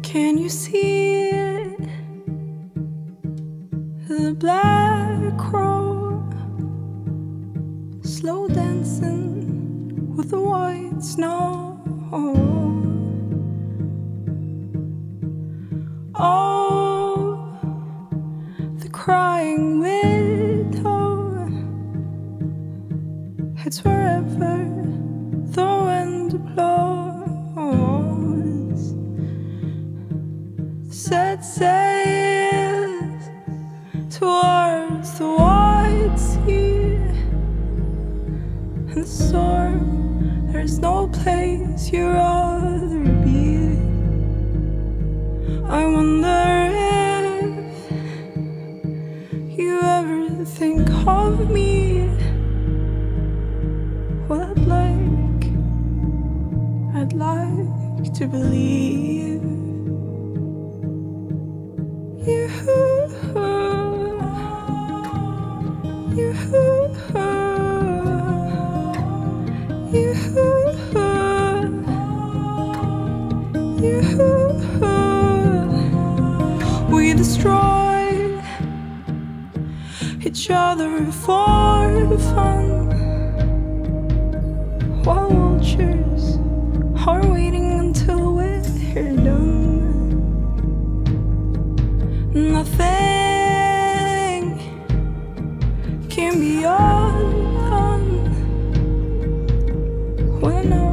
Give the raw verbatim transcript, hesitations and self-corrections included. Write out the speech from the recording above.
Can you see it? The black crow slow dancing with the white snow. Oh, the crying widow heads wherever the wind blows. Set sails towards the wide sea. In the storm, there's no place you'd rather be. I wonder if you ever think of me. Well, I'd like, I'd like to believe you, you, you, you. We destroy each other for fun, while vultures are waiting until we're done. Nothing can be undone when I